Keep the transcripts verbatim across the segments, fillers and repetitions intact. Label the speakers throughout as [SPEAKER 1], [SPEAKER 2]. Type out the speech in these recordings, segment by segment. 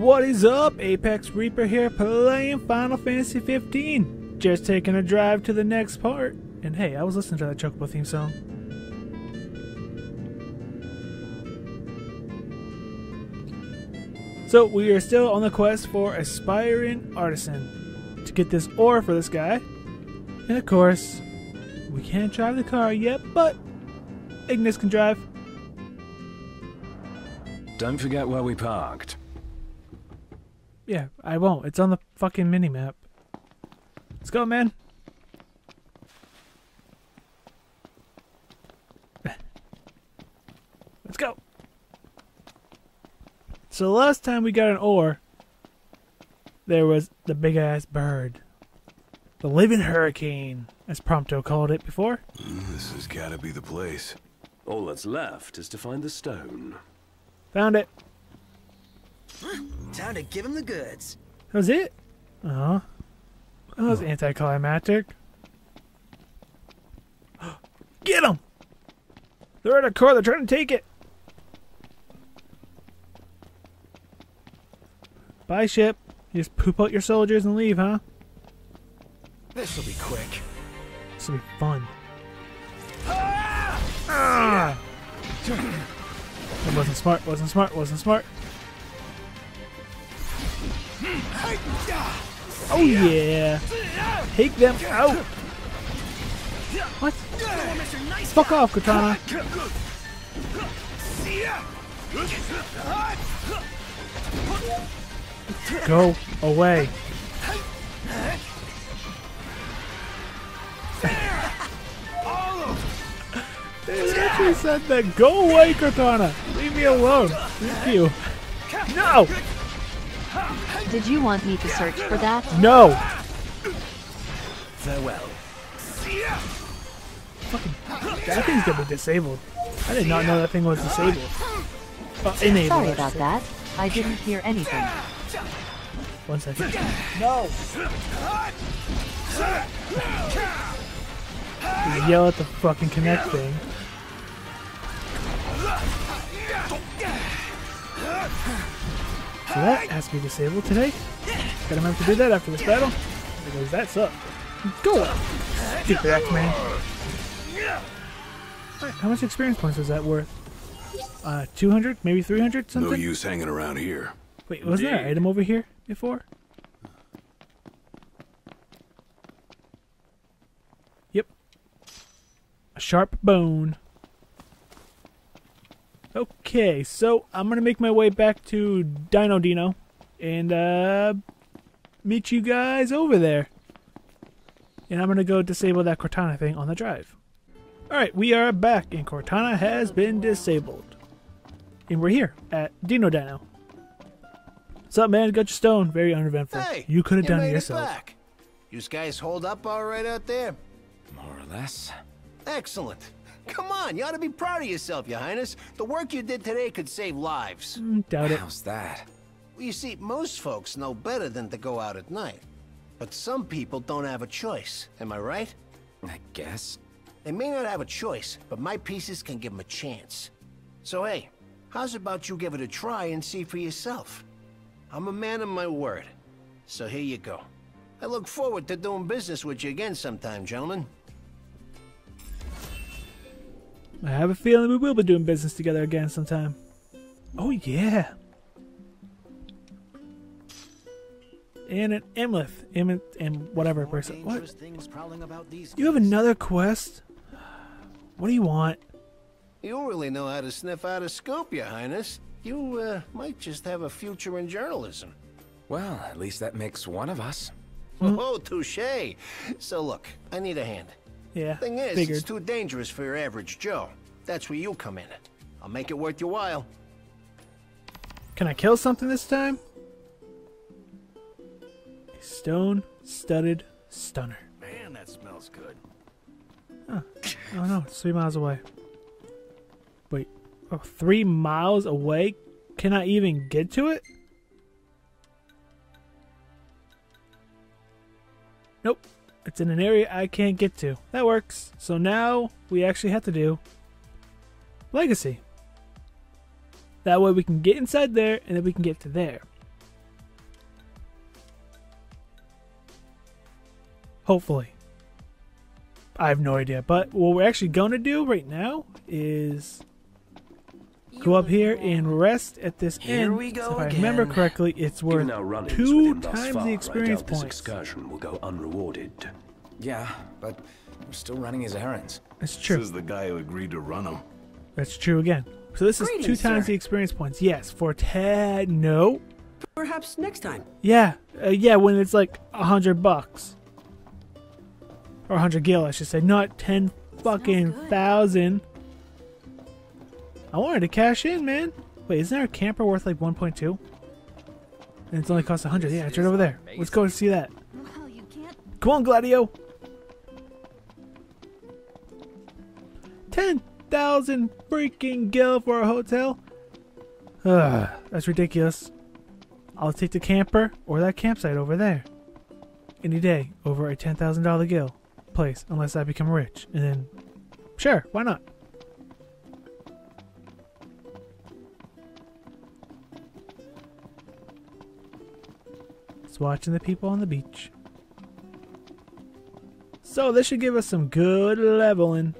[SPEAKER 1] What is up? ApexReaper here, playing Final Fantasy fifteen. Just taking a drive to the next part. And hey, I was listening to that Chocobo theme song. So we are still on the quest for Aspiring Artisan to get this ore for this guy. And of course, we can't drive the car yet, but Ignis can drive.
[SPEAKER 2] Don't forget where we parked.
[SPEAKER 1] Yeah, I won't. It's on the fucking mini-map. Let's go, man. Let's go. So the last time we got an ore, there was the big-ass bird. The living hurricane, as Prompto called it before.
[SPEAKER 3] This has gotta be the place.
[SPEAKER 2] All that's left is to find the stone.
[SPEAKER 1] Found it.
[SPEAKER 4] Time to give him the goods.
[SPEAKER 1] That was it? Uh-huh. That was anticlimactic. Get him! They're at a car, they're trying to take it. Bye, ship. You just poop out your soldiers and leave, huh?
[SPEAKER 4] This'll be quick.
[SPEAKER 1] This'll be fun. Ah! It wasn't smart, wasn't smart, wasn't smart. Oh yeah! Take them out! What? Fuck off, Katana! Go away! It actually said that. Go away, Katana! Leave me alone! Thank you! No!
[SPEAKER 5] Did you want me to search for that?
[SPEAKER 1] No!
[SPEAKER 4] Farewell.
[SPEAKER 1] Fucking, that thing's gonna be disabled. I did not know that thing was disabled. Oh, enabled.
[SPEAKER 5] Sorry about that. I didn't hear anything.
[SPEAKER 1] One second. No! You yell at the fucking connect thing. So that has to be disabled today. Gonna have to do that after this battle. Because that's up. Go! Stupid X-Man. How much experience points was that worth? Uh, two hundred? Maybe three hundred something?
[SPEAKER 3] No use hanging around here.
[SPEAKER 1] Wait, wasn't there an item over here before? Yep. A sharp bone. Okay, so I'm gonna make my way back to Dino Dino and uh, meet you guys over there. And I'm gonna go disable that Cortana thing on the drive. Alright, we are back and Cortana has been disabled. And we're here at Dino Dino. What's up, man? Got your stone. Very uneventful.
[SPEAKER 4] Hey,
[SPEAKER 1] you could have
[SPEAKER 4] you
[SPEAKER 1] done it
[SPEAKER 4] made
[SPEAKER 1] yourself.
[SPEAKER 4] back. You guys hold up all right out there?
[SPEAKER 2] More or less.
[SPEAKER 4] Excellent. Come on, you ought to be proud of yourself, Your Highness. The work you did today could save lives.
[SPEAKER 1] Mm, doubt it.
[SPEAKER 2] How's that?
[SPEAKER 4] Well, you see, most folks know better than to go out at night. But some people don't have a choice. Am I right?
[SPEAKER 2] I guess.
[SPEAKER 4] They may not have a choice, but my pieces can give them a chance. So hey, how's about you give it a try and see for yourself? I'm a man of my word. So here you go. I look forward to doing business with you again sometime, gentlemen.
[SPEAKER 1] I have a feeling we will be doing business together again sometime. Oh yeah. And an Emlith. Em and whatever person. What? You have another quest? What do you want?
[SPEAKER 4] You really know how to sniff out a scoop, Your Highness. You, uh, might just have a future in journalism.
[SPEAKER 2] Well, at least that makes one of us.
[SPEAKER 4] Oh, touche. So look, I need a hand.
[SPEAKER 1] Yeah,
[SPEAKER 4] Thing is,
[SPEAKER 1] figured.
[SPEAKER 4] it's too dangerous for your average Joe. That's where you come in. I'll make it worth your while.
[SPEAKER 1] Can I kill something this time? A stone-studded stunner.
[SPEAKER 4] Man, that smells good.
[SPEAKER 1] Huh. Oh no, it's three miles away. Wait, oh, three miles away? Can I even get to it? Nope. It's in an area I can't get to. That works. So now we actually have to do Legacy. That way we can get inside there and then we can get to there. Hopefully. I have no idea. But what we're actually going to do right now is go up here and rest at this
[SPEAKER 2] Here
[SPEAKER 1] inn.
[SPEAKER 2] we go
[SPEAKER 1] So if I
[SPEAKER 2] again.
[SPEAKER 1] remember correctly, it's worth
[SPEAKER 2] Given our run-ins
[SPEAKER 1] two
[SPEAKER 2] with him thus
[SPEAKER 1] times
[SPEAKER 2] far,
[SPEAKER 1] the
[SPEAKER 2] I
[SPEAKER 1] experience
[SPEAKER 2] doubt this
[SPEAKER 1] points.
[SPEAKER 2] excursion will go unrewarded.
[SPEAKER 6] Yeah, but we're still running his errands.
[SPEAKER 1] That's true.
[SPEAKER 3] This is the guy who agreed to run him.
[SPEAKER 1] That's true again. So this is two
[SPEAKER 7] Greetings,
[SPEAKER 1] times
[SPEAKER 7] sir.
[SPEAKER 1] the experience points. Yes, for ten. No.
[SPEAKER 7] Perhaps next time.
[SPEAKER 1] Yeah, uh, yeah. When it's like a hundred bucks or a hundred gil, I should say, not ten fucking
[SPEAKER 5] good.
[SPEAKER 1] thousand. I wanted to cash in, man. Wait, isn't there a camper worth like one point two? And it's only cost a hundred. Yeah, it's right over there. Let's go and see that.
[SPEAKER 5] Well, you can't.
[SPEAKER 1] Come on, Gladio. Ten thousand freaking gil for a hotel. Ugh, that's ridiculous. I'll take the camper or that campsite over there any day over a ten thousand dollar gil place, unless I become rich, and then sure, why not? Just watching the people on the beach. So this should give us some good leveling.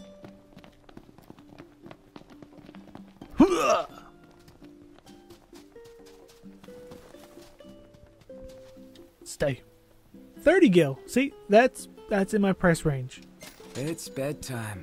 [SPEAKER 1] Stay. thirty gil. See, that's that's in my price range.
[SPEAKER 6] It's bedtime.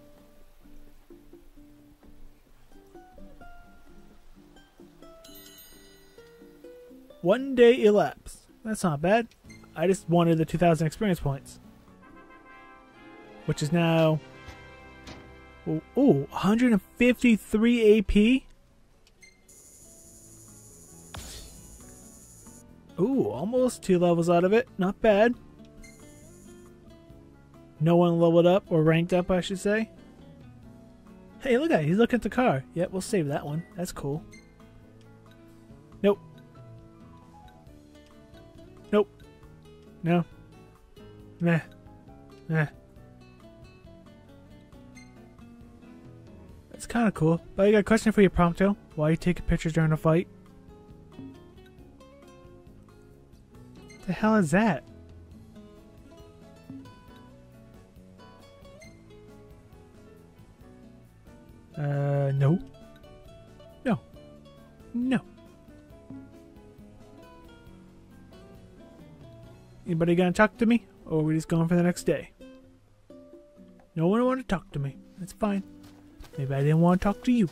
[SPEAKER 1] One day elapsed. That's not bad. I just wanted the two thousand experience points. Which is now... Ooh, ooh, one hundred fifty-three A P? Ooh, almost two levels out of it. Not bad. No one leveled up, or ranked up, I should say. Hey, look at it. He's looking at the car. Yep, we'll save that one. That's cool. Nope. Nope. No. Meh. Meh. That's kind of cool. But I got a question for you, Prompto. Why are you taking pictures during a fight? The hell is that? Uh, no. No. No. Anybody gonna talk to me? Or are we just going for the next day? No one want to talk to me. That's fine. Maybe I didn't want to talk to you.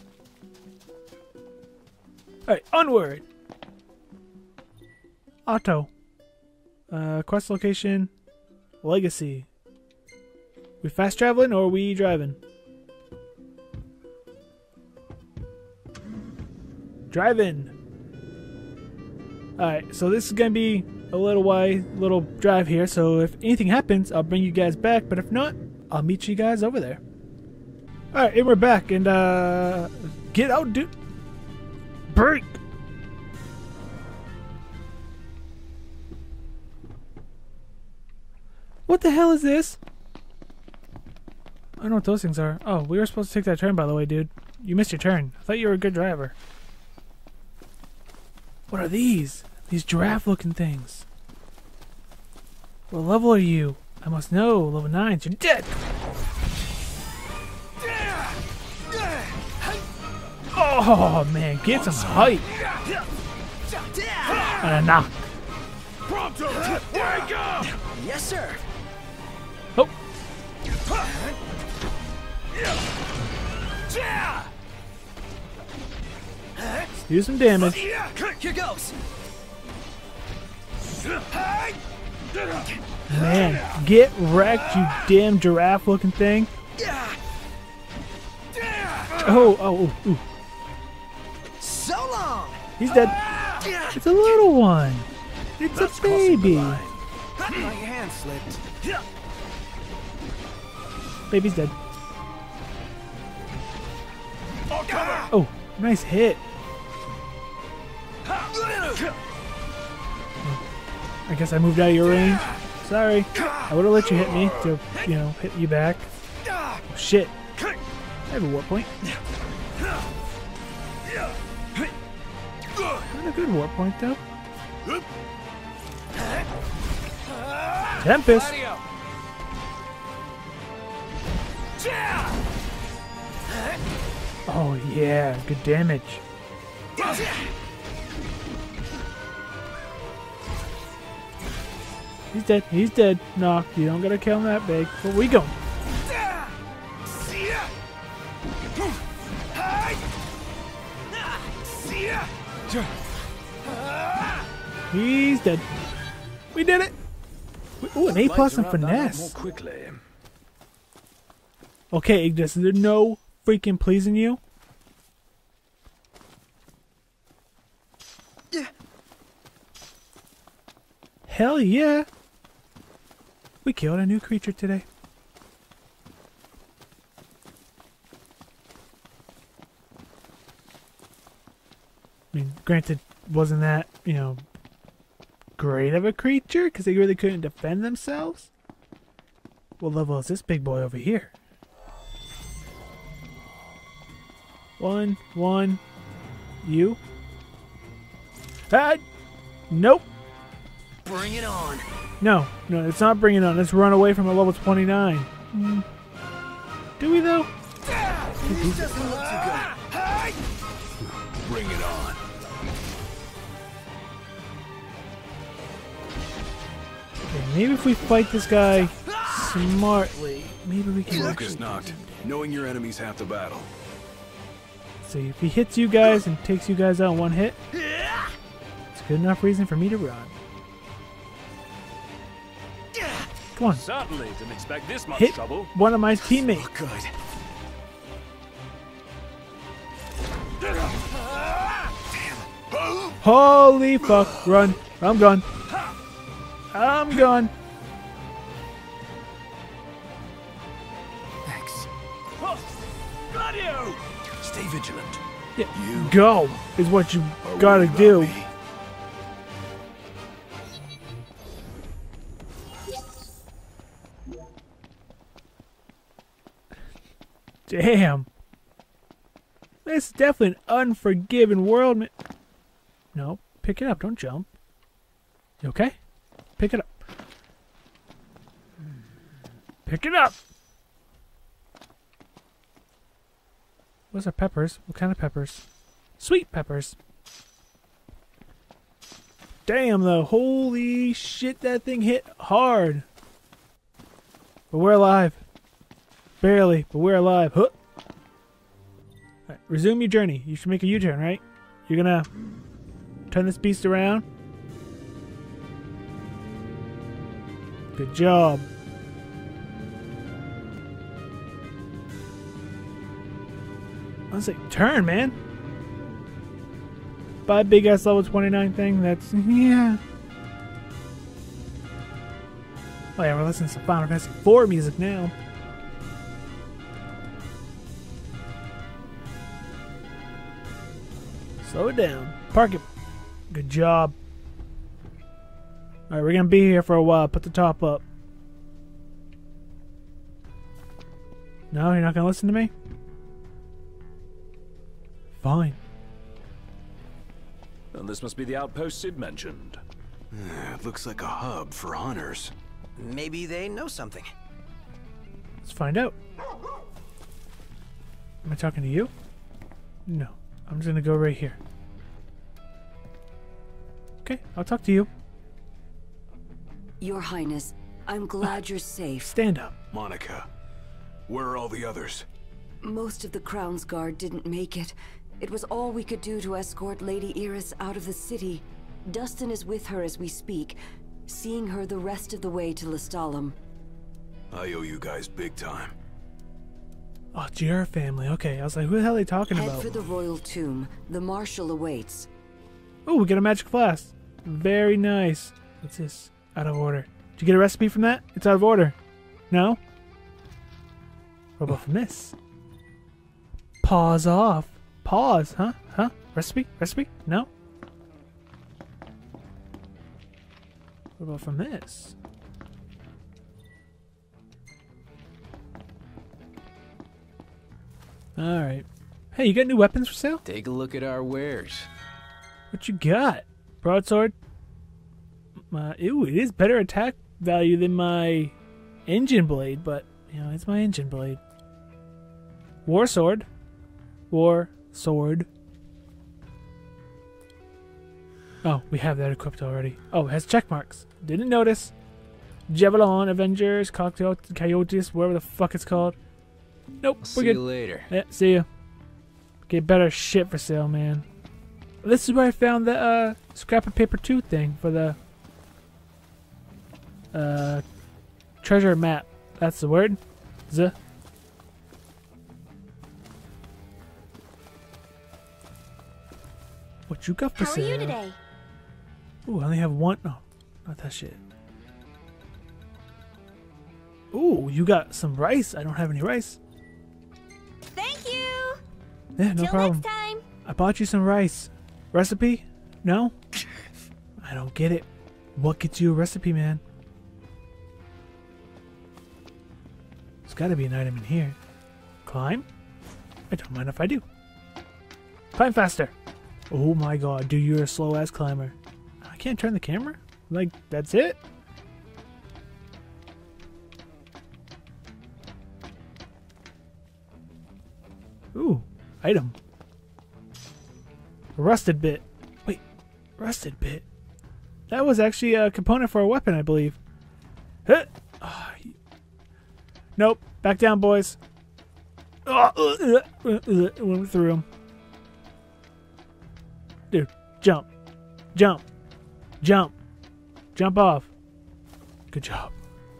[SPEAKER 1] Alright, onward! Auto. Uh, quest location. Legacy. We fast traveling or we driving? Driving. Alright, so this is gonna be a little way, little drive here. So if anything happens, I'll bring you guys back. But if not, I'll meet you guys over there. Alright, and we're back. And uh, get out, dude. Break. What the hell is this? I don't know what those things are. Oh, we were supposed to take that turn, by the way, dude. You missed your turn. I thought you were a good driver. What are these? These giraffe-looking things. What level are you? I must know. Level nine. You're dead. Oh man, get some height. And a knock.
[SPEAKER 4] Prompto, wake up! Yes, sir.
[SPEAKER 1] Oh. Let's do some damage.
[SPEAKER 4] Here goes.
[SPEAKER 1] Man, get wrecked, you damn giraffe-looking thing. Oh, oh, ooh, ooh.
[SPEAKER 4] So long.
[SPEAKER 1] He's dead. It's a little one. It's
[SPEAKER 4] That's
[SPEAKER 1] a baby.
[SPEAKER 4] My hand slipped.
[SPEAKER 1] Baby's dead. Oh, nice hit. I guess I moved out of your range. Sorry. I would have let you hit me to, you know, hit you back. Oh, shit. I have a warp point. Not a good warp point, though. Tempest. Oh yeah, good damage. He's dead. He's dead. No, you don't gotta kill him that big. Where we going? He's dead. We did it. Ooh, an A plus in finesse.
[SPEAKER 2] More quickly.
[SPEAKER 1] Okay, Ignis, is there no freaking pleasing you?
[SPEAKER 6] Yeah.
[SPEAKER 1] Hell yeah. We killed a new creature today. I mean, granted, wasn't that, you know, great of a creature because they really couldn't defend themselves? What level is this big boy over here? One, one, you. Ah, nope.
[SPEAKER 6] Bring it on.
[SPEAKER 1] No, no, it's not bring it on. Let's run away from a level twenty-nine. Mm. Do we though?
[SPEAKER 6] This doesn't look too good.
[SPEAKER 3] Bring it on.
[SPEAKER 1] Okay, maybe if we fight this guy smartly, maybe we can
[SPEAKER 3] Focus
[SPEAKER 1] actually...
[SPEAKER 3] knocked. Knowing your enemy's half the battle.
[SPEAKER 1] See, if he hits you guys and takes you guys out in one hit, it's a good enough reason for me to run. Come on.
[SPEAKER 2] Certainly didn't expect this much
[SPEAKER 1] Hit
[SPEAKER 2] trouble.
[SPEAKER 1] one of my teammates.
[SPEAKER 6] Oh, good.
[SPEAKER 1] Holy fuck. Run. I'm gone. I'm gone.
[SPEAKER 6] Thanks.
[SPEAKER 2] Got you! Stay vigilant.
[SPEAKER 1] Yeah. Go is what you gotta do.
[SPEAKER 3] Me.
[SPEAKER 1] Damn. This is definitely an unforgiving world, man. No, pick it up. Don't jump. You okay? Pick it up. Pick it up. What's our peppers? What kind of peppers? Sweet peppers. Damn, though. Holy shit, that thing hit hard. But we're alive. Barely, but we're alive. Huh. Right, resume your journey. You should make a U-turn, right? You're gonna turn this beast around. Good job. I was like, turn, man. Buy a big ass level twenty-nine thing. That's, yeah. Oh yeah, we're listening to some Final Fantasy four music now. Slow it down. Park it. Good job. Alright, we're gonna be here for a while. Put the top up. No, you're not gonna listen to me? Fine.
[SPEAKER 2] And this must be the outpost Sid mentioned.
[SPEAKER 3] It looks like a hub for hunters.
[SPEAKER 6] Maybe they know something.
[SPEAKER 1] Let's find out. Am I talking to you? No. I'm just gonna go right here. Okay, I'll talk to you.
[SPEAKER 7] Your Highness, I'm glad you're safe.
[SPEAKER 1] Stand up.
[SPEAKER 3] Monica, where are all the others?
[SPEAKER 7] Most of the Crown's Guard didn't make it. It was all we could do to escort Lady Iris out of the city. Dustin is with her as we speak, seeing her the rest of the way to Lestalem.
[SPEAKER 3] I owe you guys big time.
[SPEAKER 1] Oh, it's your family. Okay, I was like, who the hell are they talking
[SPEAKER 7] Head
[SPEAKER 1] about?
[SPEAKER 7] for the royal tomb. The marshal awaits.
[SPEAKER 1] Oh, we got a magic flask. Very nice. What's this? Out of order. Did you get a recipe from that? It's out of order. No? What about from this? Pause off. Pause, huh? Huh? Recipe? Recipe? No? What about from this? Alright. Hey, you got new weapons for sale?
[SPEAKER 6] Take a look at our wares.
[SPEAKER 1] What you got? Broadsword? Uh, ew, it is better attack value than my engine blade, but, you know, it's my engine blade. War sword. War sword. Oh, we have that equipped already. Oh, it has check marks. Didn't notice. Javelin, Avengers, Coyote, Coyotes, whatever the fuck it's called. Nope,
[SPEAKER 6] I'll
[SPEAKER 1] we're
[SPEAKER 6] see
[SPEAKER 1] good.
[SPEAKER 6] you later.
[SPEAKER 1] Yeah, see ya. Get better shit for sale, man. This is where I found the uh, scrap of paper two thing for the uh, treasure map. That's the word. Z. What you got for
[SPEAKER 8] How are
[SPEAKER 1] sale?
[SPEAKER 8] you today?
[SPEAKER 1] Ooh, I only have one. No, not that shit. Ooh, you got some rice. I don't have any rice.
[SPEAKER 8] Thank you.
[SPEAKER 1] Yeah, no
[SPEAKER 8] Till
[SPEAKER 1] problem.
[SPEAKER 8] next time.
[SPEAKER 1] I bought you some rice. Recipe? No? I don't get it. What gets you a recipe, man? There's gotta be an item in here. Climb? I don't mind if I do. Climb faster! Oh my god, dude, you're a slow ass climber. I can't turn the camera? Like, that's it? Ooh, item. Rusted bit. Wait, rusted bit? That was actually a component for a weapon, I believe. Huh. Oh, nope, back down, boys. Oh, uh, uh, uh, uh, went through him. Dude, jump. Jump. Jump. Jump off. Good job.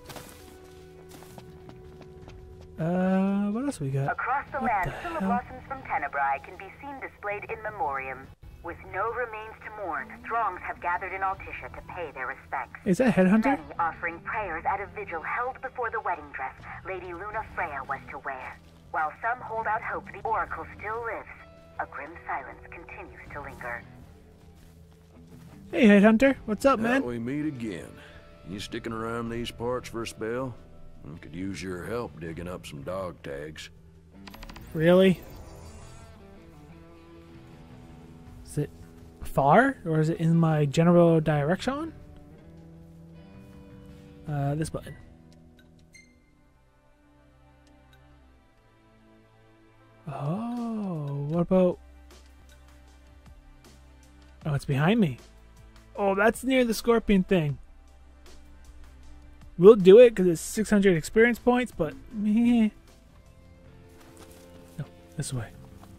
[SPEAKER 1] Uh, what else we got?
[SPEAKER 9] Across the
[SPEAKER 1] What
[SPEAKER 9] land,
[SPEAKER 1] the
[SPEAKER 9] Scylla
[SPEAKER 1] hell?
[SPEAKER 9] blossoms from Tenebrae can be seen displayed in memoriam. With no remains to mourn, throngs have gathered in Altisha to pay their respects.
[SPEAKER 1] Is that Headhunter?
[SPEAKER 9] Many offering prayers at a vigil held before the wedding dress Lady Luna Freya was to wear. While some hold out hope the Oracle still lives, a grim silence continues to linger.
[SPEAKER 1] Hey, Headhunter. What's up,
[SPEAKER 2] Now
[SPEAKER 1] man?
[SPEAKER 2] we meet again. You sticking around these parts for a spell? I could use your help digging up some dog tags.
[SPEAKER 1] Really? Is it far, or is it in my general direction? Uh, this button. Oh, what about... Oh, it's behind me. Oh, that's near the scorpion thing. We'll do it because it's six hundred experience points, but meh. No, this way.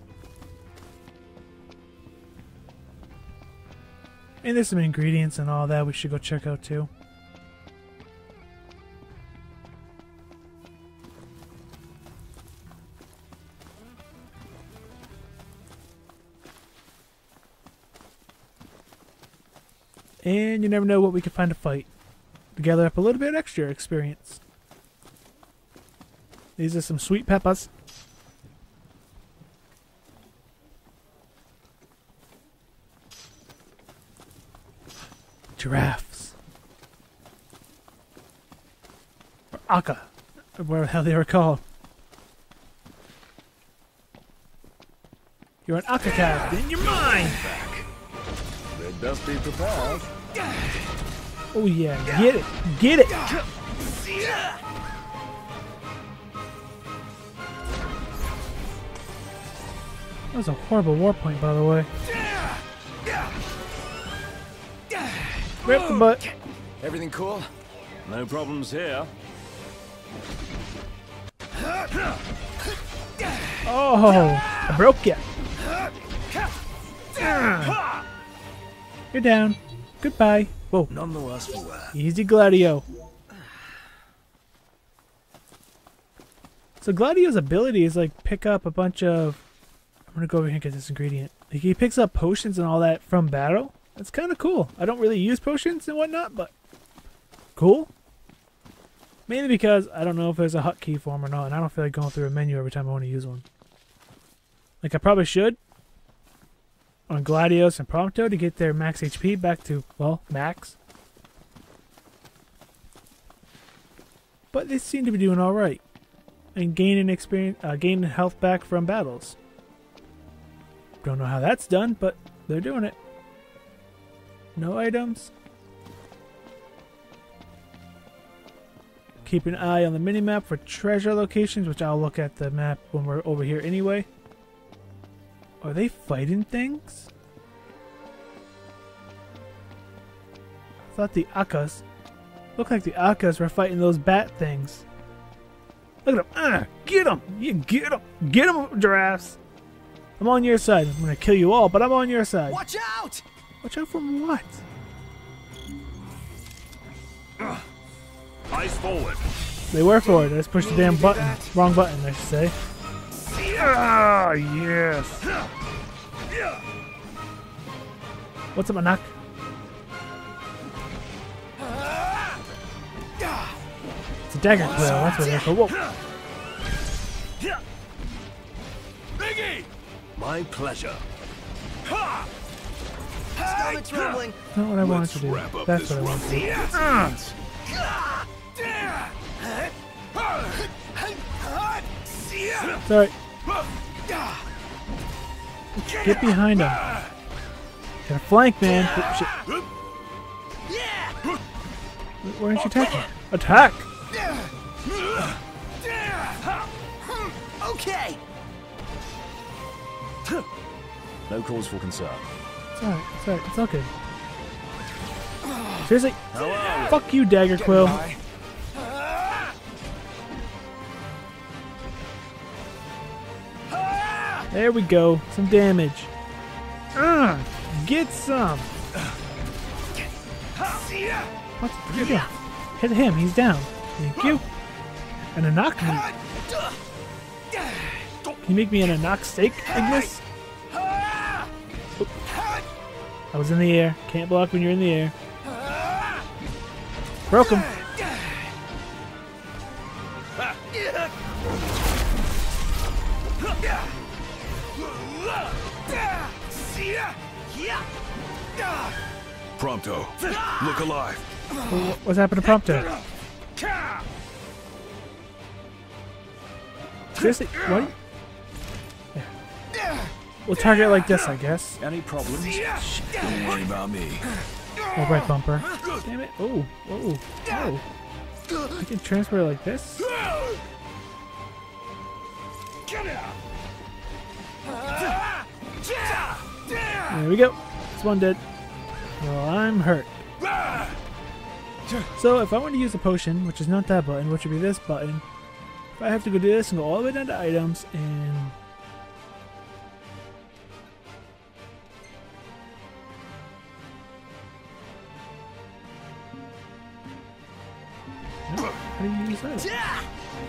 [SPEAKER 1] And there's some ingredients and all that we should go check out too. And you never know what we can find to fight. To gather up a little bit extra experience. These are some sweet peppers. Giraffes. Or Akka. Or whatever the hell they were called. You're an Akka cat, then you're mine!
[SPEAKER 2] Red Dusty prepares.
[SPEAKER 1] Oh yeah, get it! Get it! That was a horrible war point, by the way. Rip the butt.
[SPEAKER 6] Everything cool?
[SPEAKER 2] No problems here.
[SPEAKER 1] Oh, I broke ya. You're down. Goodbye. Whoa.
[SPEAKER 2] None the worse for wear.
[SPEAKER 1] Easy, Gladio. So Gladio's ability is like pick up a bunch of... I'm gonna go over here and get this ingredient. Like he picks up potions and all that from battle. That's kind of cool. I don't really use potions and whatnot, but cool. Mainly because I don't know if there's a hotkey for them or not, and I don't feel like going through a menu every time I want to use one. Like I probably should on Gladios and Prompto to get their max H P back to, well, max. But they seem to be doing all right and gaining experience, uh, gaining health back from battles. Don't know how that's done, but they're doing it. No items. Keep an eye on the minimap for treasure locations, which I'll look at the map when we're over here anyway. Are they fighting things? I thought the Akkas... Looked like the Akkas were fighting those bat things. Look at them. Uh, get them! You get them! Get them, giraffes! I'm on your side. I'm gonna kill you all, but I'm on your side.
[SPEAKER 6] Watch out!
[SPEAKER 1] Watch out from what?
[SPEAKER 3] Uh, eyes forward.
[SPEAKER 1] They were forward. I just pushed the damn button. Wrong button, I should say. Ah, yes. What's up, Anak? It's a dagger quill. That's what they're called. Whoa.
[SPEAKER 3] Biggie!
[SPEAKER 4] My pleasure.
[SPEAKER 6] Stomach's rumbling.
[SPEAKER 1] That's not what I wanted to do.
[SPEAKER 3] Wrap up
[SPEAKER 1] That's
[SPEAKER 3] this
[SPEAKER 1] what I wanted to do.
[SPEAKER 3] rumble.
[SPEAKER 1] Sorry. Get behind him. Got a flank, man. Oh, shit. Why aren't you attacking? Attack!
[SPEAKER 6] Okay.
[SPEAKER 10] No cause for concern.
[SPEAKER 1] It's alright, it's alright, it's all good. Seriously? Fuck you, Dagger Quill. There we go. Some damage. Uh, get some. What? What are you doing? Hit him. He's down. Thank you. And a knock me. Can you make me an Anak steak, Ignis? Oh. I was in the air. Can't block when you're in the air. Broke him.
[SPEAKER 3] Prompto, look alive.
[SPEAKER 1] What's happened to Prompto? Seriously? What? Yeah. We'll target it like this, I guess.
[SPEAKER 10] Any problems?
[SPEAKER 3] Don't worry about me.
[SPEAKER 1] Oh, right bumper. Damn it. Oh, oh, oh. I can transfer it like this? There we go. It's one dead. Well, I'm hurt. So, if I want to use a potion, which is not that button, which would be this button, if I have to go do this and go all the way down to items and... No, how do you use that?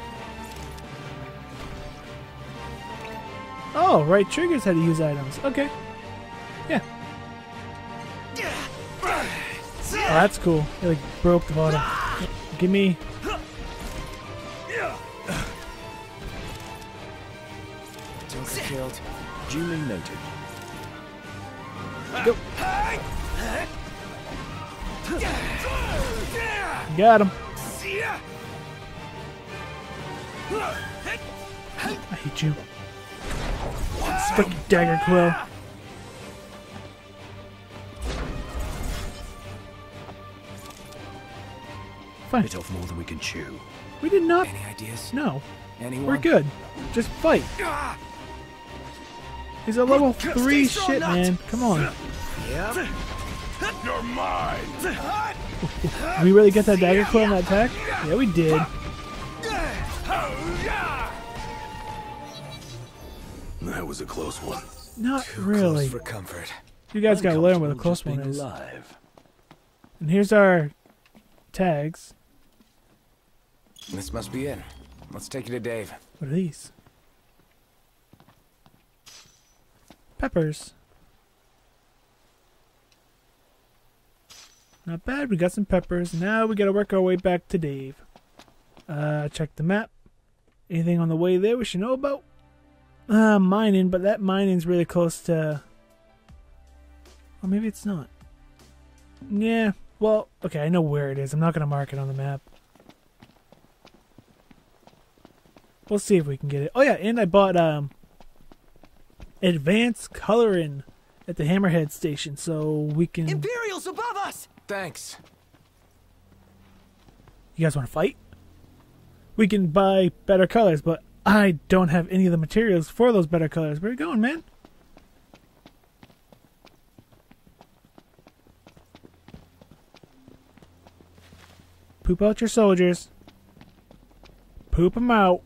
[SPEAKER 1] Oh, right triggers how to use items. Okay. Yeah. Oh, that's cool. It like broke the bottom. Give me.
[SPEAKER 6] Joker killed.
[SPEAKER 10] Duly noted.
[SPEAKER 1] Go. Got him. I hate you. Fucking Dagger Quill. Fine.
[SPEAKER 10] Bit off more than we can chew.
[SPEAKER 1] We did not.
[SPEAKER 6] Any ideas?
[SPEAKER 1] No.
[SPEAKER 6] Anyone?
[SPEAKER 1] We're good. Just fight. He's a level three shit, man. Come on.
[SPEAKER 6] Yep.
[SPEAKER 3] You're mine.
[SPEAKER 1] Did we really get that Dagger Quill in that attack? Yeah, we did.
[SPEAKER 3] That was a close one.
[SPEAKER 1] Not
[SPEAKER 6] Too
[SPEAKER 1] really.
[SPEAKER 6] close for comfort.
[SPEAKER 1] You guys gotta learn where the close one is.
[SPEAKER 10] Alive.
[SPEAKER 1] And here's our tags.
[SPEAKER 6] This must be it. Let's take you to Dave.
[SPEAKER 1] What are these? Peppers. Not bad, we got some peppers. Now we gotta work our way back to Dave. Uh, check the map. Anything on the way there we should know about? Uh, mining, but that mining's really close to... Or maybe it's not. Yeah, well, okay, I know where it is. I'm not gonna mark it on the map. We'll see if we can get it. Oh yeah, and I bought, um... advanced coloring at the Hammerhead station, so we can...
[SPEAKER 6] Imperials above us! Thanks.
[SPEAKER 1] You guys want to fight? we can buy better colors, but I don't have any of the materials for those better colors. Where are you going, man? Poop out your soldiers. Poop them out.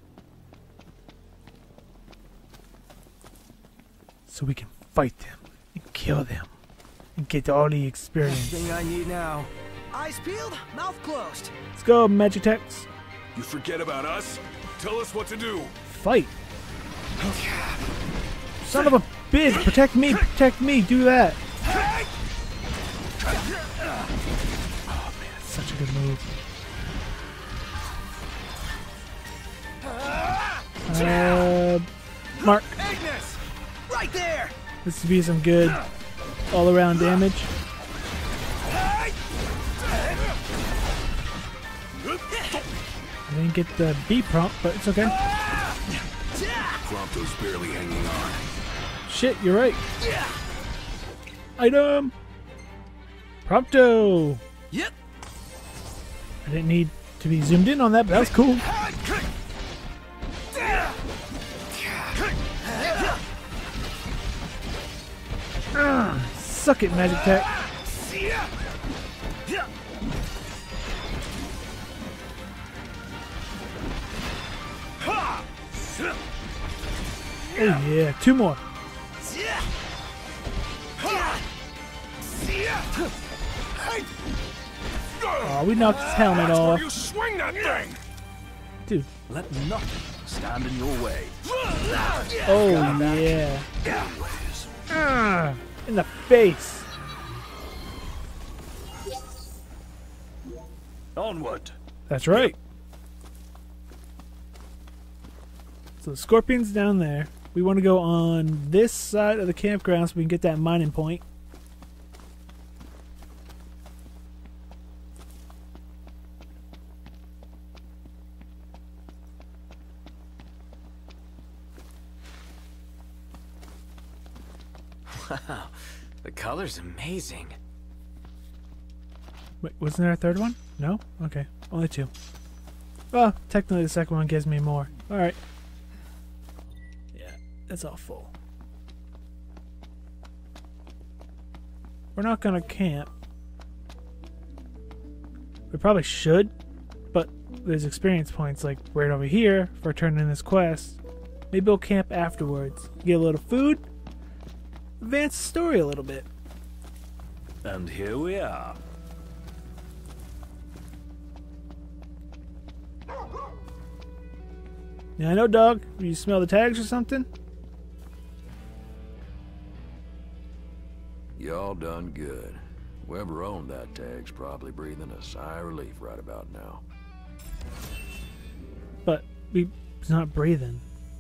[SPEAKER 1] So we can fight them and kill them and get all the experience.
[SPEAKER 6] Thing I need now. Eyes peeled, mouth closed.
[SPEAKER 1] Let's go, Magitex.
[SPEAKER 3] You forget about us? Tell us what to do.
[SPEAKER 1] Fight. Son of a bitch. Protect me. Protect me. Do that. Oh, man. It's such a good move. Uh, Mark.
[SPEAKER 6] Ignis! Right there!
[SPEAKER 1] This would be some good all-around damage. I didn't get the B prompt, but it's okay.
[SPEAKER 3] Prompto's barely hanging on.
[SPEAKER 1] Shit, you're right. Item! Prompto!
[SPEAKER 6] Yep.
[SPEAKER 1] I didn't need to be zoomed in on that, but that was cool. Uh, suck it, Magic Tech. Oh yeah, two more. Oh, we knocked his helmet
[SPEAKER 3] That's
[SPEAKER 1] off.
[SPEAKER 3] where you swing that thing.
[SPEAKER 1] Dude.
[SPEAKER 10] Let nothing stand in your way.
[SPEAKER 1] Oh yeah. Ah, in the face.
[SPEAKER 10] Onward.
[SPEAKER 1] That's right. So the scorpion's down there. We want to go on this side of the campground so we can get that mining point.
[SPEAKER 6] Wow, the color's amazing.
[SPEAKER 1] Wait, wasn't there a third one? No? Okay, only two. Well, technically the second one gives me more. Alright. Yeah, that's all full. We're not gonna camp. We probably should, but there's experience points like right over here for turning in this quest. Maybe we'll camp afterwards. Get a little food. Advance the story a little bit.
[SPEAKER 10] And here we are.
[SPEAKER 1] Yeah, I know, dog. You smell the tags or something?
[SPEAKER 2] Y'all done good. Whoever owned that tag's probably breathing a sigh of relief right about now.
[SPEAKER 1] But we, he's not breathing.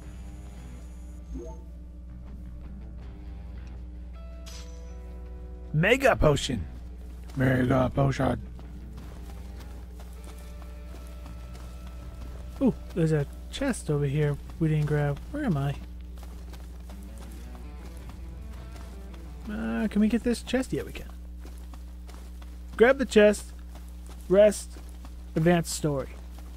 [SPEAKER 1] Mega potion. Mega potion. Ooh, there's a chest over here we didn't grab. Where am I? Uh, can we get this chest? Yeah, we can. Grab the chest. Rest. Advance story.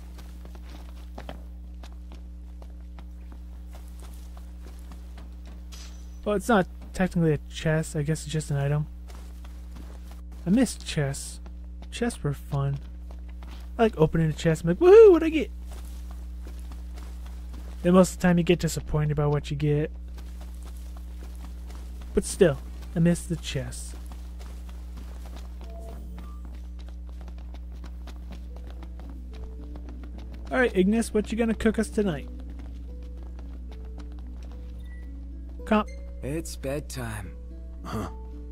[SPEAKER 1] Well, it's not technically a chest. I guess it's just an item. I missed chests. Chests were fun. I like opening a chest. I'm like, woohoo, what'd I get? Then most of the time you get disappointed about what you get. But still, I missed the chest. Alright, Ignis, what you gonna cook us tonight? Comp.
[SPEAKER 6] It's bedtime.
[SPEAKER 3] Huh.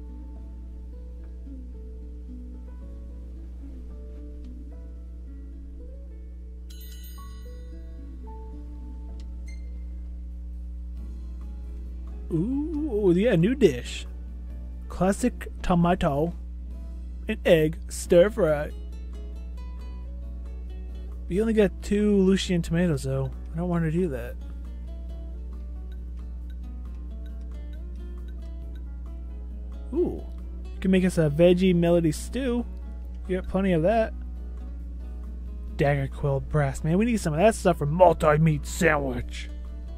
[SPEAKER 1] Ooh, yeah, new dish. Classic tomato and egg stir fry. We only got two Lucian tomatoes though. I don't want to do that. Ooh. You can make us a veggie melody stew. You got plenty of that. Dagger quill brass, man. We need some of that stuff for multi-meat sandwich.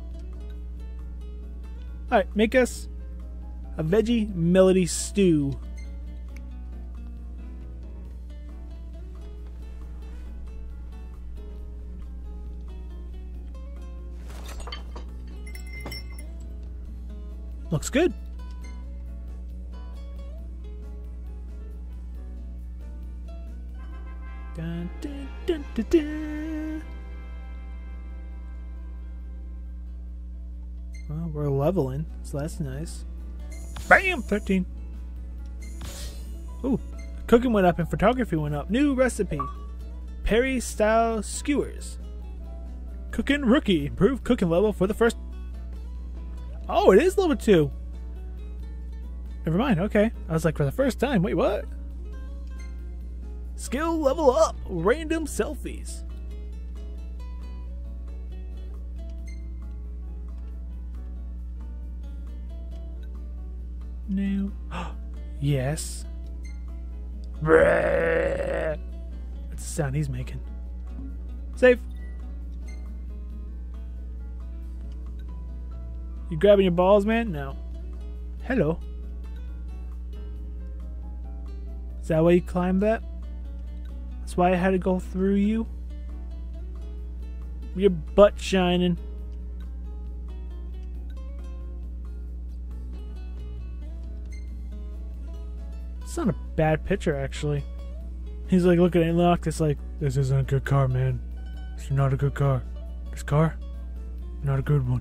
[SPEAKER 1] Alright, make us a veggie melody stew. Looks good. Dun, dun, dun, dun, dun. Well, we're leveling, so that's nice. Bam! thirteen. Ooh, cooking went up and photography went up. New recipe. Perry style skewers. Cooking rookie. Improved cooking level for the first... Oh, it is level two. Never mind, okay. I was like, for the first time, wait, what? Skill level up. Random selfies. New. Yes. That's the sound he's making. Save. You grabbing your balls, man? No. Hello. Is that why you climbed that? That's why I had to go through you? Your butt shining. It's not a bad picture, actually. He's like looking at Lock. It's like, this isn't a good car, man. It's not a good car. This car, not a good one.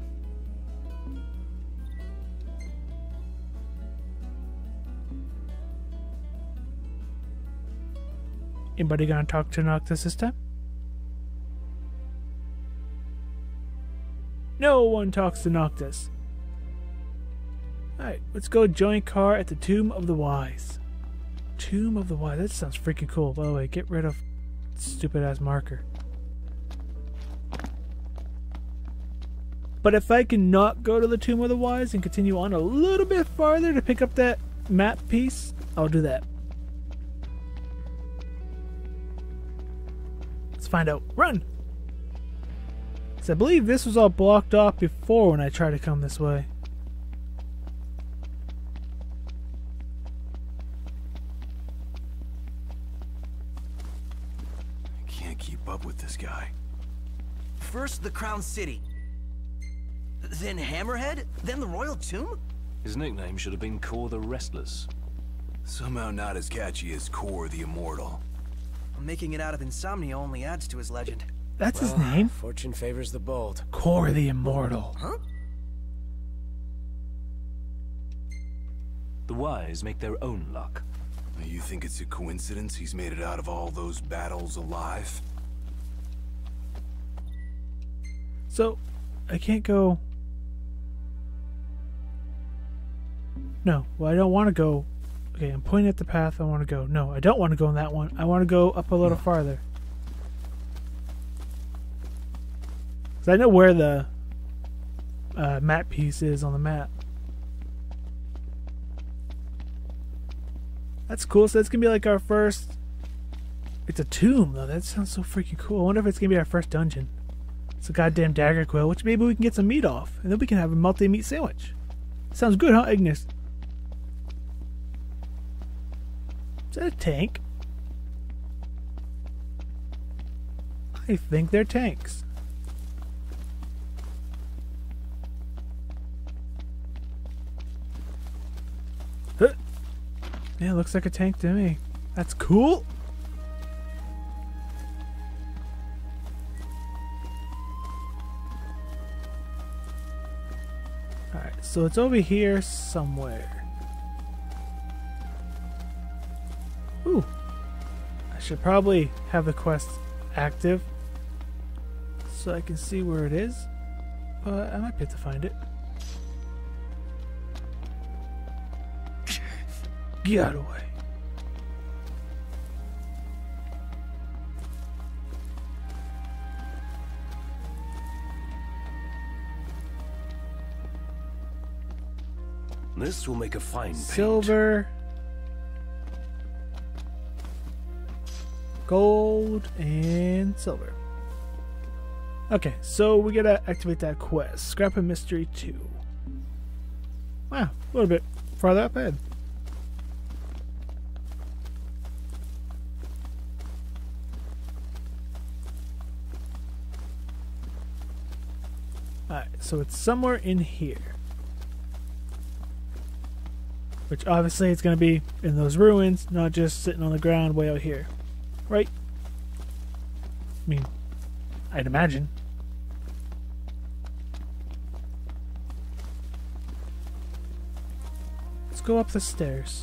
[SPEAKER 1] Anybody gonna talk to Noctis this time? No one talks to Noctis. Alright, let's go join car at the Tomb of the Wise. Tomb of the Wise. That sounds freaking cool. By the way, get rid of stupid ass marker. But if I can not go to the Tomb of the Wise and continue on a little bit farther to pick up that map piece, I'll do that. Let's find out. Run! So I believe this was all blocked off before when I tried to come this way.
[SPEAKER 3] I can't keep up with this guy.
[SPEAKER 11] First the Crown City, then Hammerhead, then the Royal Tomb?
[SPEAKER 10] His nickname should have been Kor the Restless.
[SPEAKER 3] Somehow not as catchy as Kor the Immortal.
[SPEAKER 11] Making it out of insomnia only adds to his legend.
[SPEAKER 1] That's
[SPEAKER 6] Well,
[SPEAKER 1] his name?
[SPEAKER 6] Fortune favors the bold.
[SPEAKER 1] Kor the Immortal.
[SPEAKER 11] Huh?
[SPEAKER 10] The wise make their own luck.
[SPEAKER 3] You think it's a coincidence he's made it out of all those battles alive?
[SPEAKER 1] So, I can't go... No, well I don't want to go... Okay, I'm pointing at the path I want to go. No, I don't want to go in that one. I want to go up a little farther. Because I know where the uh, map piece is on the map. That's cool. So that's going to be like our first... It's a tomb, though. That sounds so freaking cool. I wonder if it's going to be our first dungeon. It's a goddamn dagger quill, which maybe we can get some meat off. And then we can have a multi-meat sandwich. Sounds good, huh, Ignis? Is that a tank? I think they're tanks. Huh. Yeah, looks like a tank to me. That's cool. Alright, so it's over here somewhere. Ooh. I should probably have the quest active so I can see where it is. But I might be able to find it. Get out of the way.
[SPEAKER 10] This will make a fine paint.
[SPEAKER 1] Silver. Gold and silver. Okay, so we gotta activate that quest. Scrap a mystery two. Wow, a little bit farther up ahead. Alright, so it's somewhere in here. Which obviously it's going to be in those ruins, not just sitting on the ground way out here. Right? I mean, I'd imagine. Let's go up the stairs.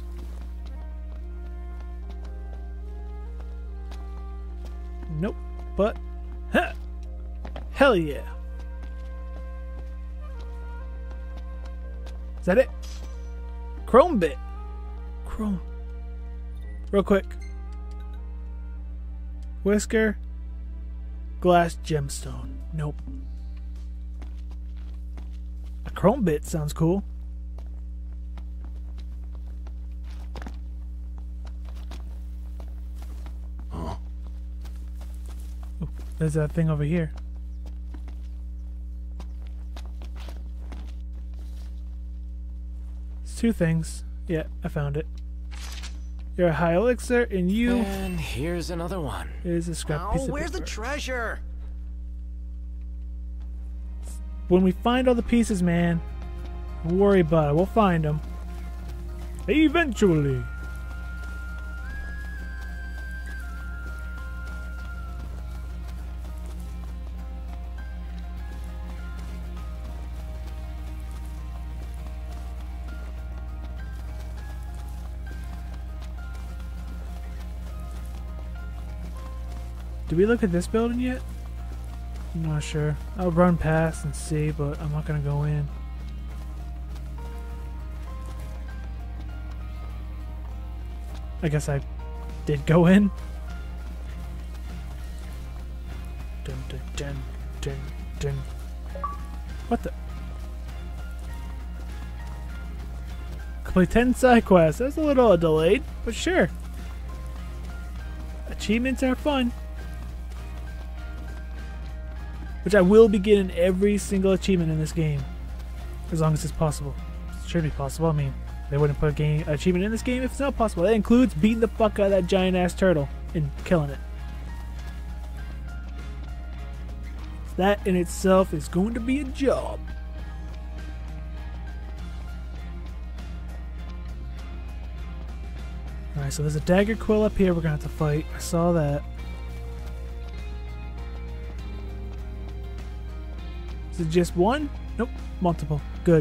[SPEAKER 1] Nope. But, huh! Hell yeah! Is that it? Chrome bit. Chrome. Real quick. Whisker. Glass gemstone. Nope. A chrome bit sounds cool.
[SPEAKER 3] Huh.
[SPEAKER 1] Ooh, there's that thing over here. Two things. Yeah, I found it. You're a high elixir, and you.
[SPEAKER 6] And here's another one.
[SPEAKER 1] Is a scrap
[SPEAKER 11] Oh,
[SPEAKER 1] piece of
[SPEAKER 11] where's the
[SPEAKER 1] paper.
[SPEAKER 11] treasure?
[SPEAKER 1] When we find all the pieces, man, don't worry about it. We'll find them. Eventually. Did we look at this building yet? I'm not sure. I'll run past and see, but I'm not gonna go in. I guess I did go in. Dun, dun, dun, dun, dun. What the? Complete ten side quests. That's a little delayed, but sure. Achievements are fun. Which I will be getting every single achievement in this game. As long as it's possible. It should be possible. I mean, they wouldn't put a game achievement in this game if it's not possible. That includes beating the fuck out of that giant ass turtle and killing it. That in itself is going to be a job. Alright, so there's a dagger quill up here we're gonna have to fight. I saw that. Is it just one? Nope, multiple. Good.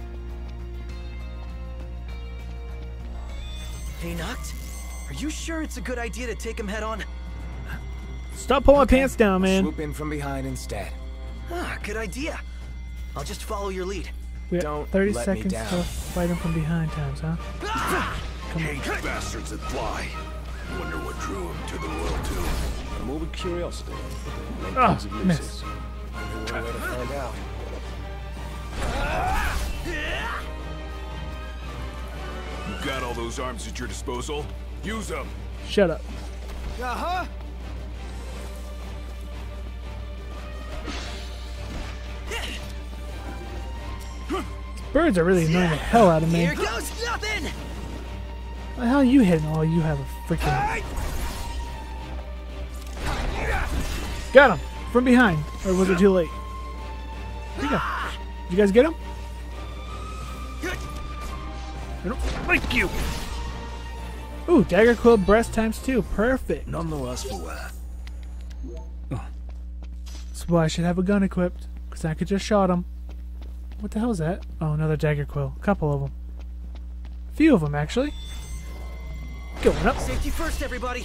[SPEAKER 11] Hey, Noct, are you sure it's a good idea to take him head on?
[SPEAKER 1] Stop pulling
[SPEAKER 6] Okay,
[SPEAKER 1] my pants down, man.
[SPEAKER 6] Swoop in from behind instead.
[SPEAKER 11] Ah, good idea. I'll just follow your lead.
[SPEAKER 1] We
[SPEAKER 6] Don't
[SPEAKER 1] got thirty
[SPEAKER 6] let me
[SPEAKER 1] seconds
[SPEAKER 6] down.
[SPEAKER 1] to fight him from behind times, huh? Come on.
[SPEAKER 3] Hate bastards that fly. Wonder what drew him to the world too.
[SPEAKER 10] A morbid curiosity. Like
[SPEAKER 1] Ah,
[SPEAKER 10] pigs of
[SPEAKER 1] miss.
[SPEAKER 10] Lucis.
[SPEAKER 6] Only one way to find out.
[SPEAKER 3] You got all those arms at your disposal? Use them.
[SPEAKER 1] Shut up.
[SPEAKER 11] Uh-huh.
[SPEAKER 1] Birds are really annoying the hell out of me.
[SPEAKER 11] Here goes nothing!
[SPEAKER 1] What the hell are you hitting? Oh, you have a freaking... Got him! From behind. Or was it too late? Here you go. Did you guys get him? I don't like you! Ooh, dagger quill breast times two. Perfect.
[SPEAKER 10] None the worse for wear.
[SPEAKER 1] That's why I should have a gun equipped. Because I could just shot him. What the hell is that? Oh, another dagger quill. A couple of them. A few of them, actually. Going up.
[SPEAKER 11] Safety first, everybody.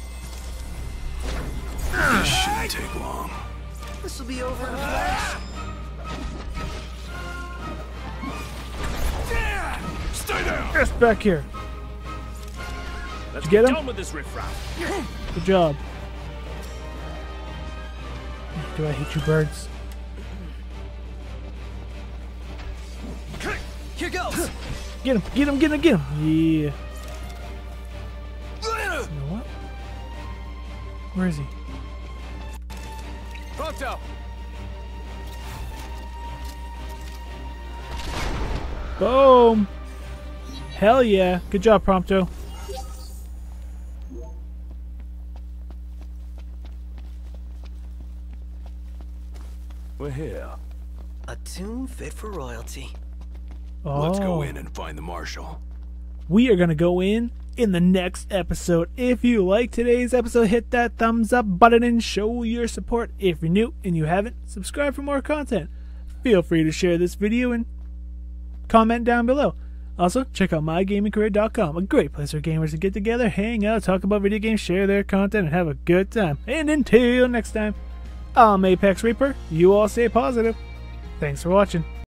[SPEAKER 3] This shouldn't take long.
[SPEAKER 11] This will be over in a flash.
[SPEAKER 3] Stay down.
[SPEAKER 1] Yes, back here.
[SPEAKER 10] Let's
[SPEAKER 1] you get him?
[SPEAKER 10] Done with this riffraff.
[SPEAKER 1] Good job. Do I hate you, birds?
[SPEAKER 11] Here goes.
[SPEAKER 1] Get him! Get him! Get him! Get him! Yeah. You know what? Where is he?
[SPEAKER 3] Pronto!
[SPEAKER 1] Boom! Hell yeah. Good job, Prompto.
[SPEAKER 3] We're here.
[SPEAKER 11] A tune fit for royalty.
[SPEAKER 1] Oh.
[SPEAKER 3] Let's go in and find the marshal.
[SPEAKER 1] We are going to go in in the next episode. If you like today's episode, hit that thumbs up button and show your support. If you're new and you haven't, subscribe for more content. Feel free to share this video and comment down below. Also, check out my gaming career dot com, a great place for gamers to get together, hang out, talk about video games, share their content, and have a good time. And until next time, I'm ApexReaper. You all stay positive. Thanks for watching.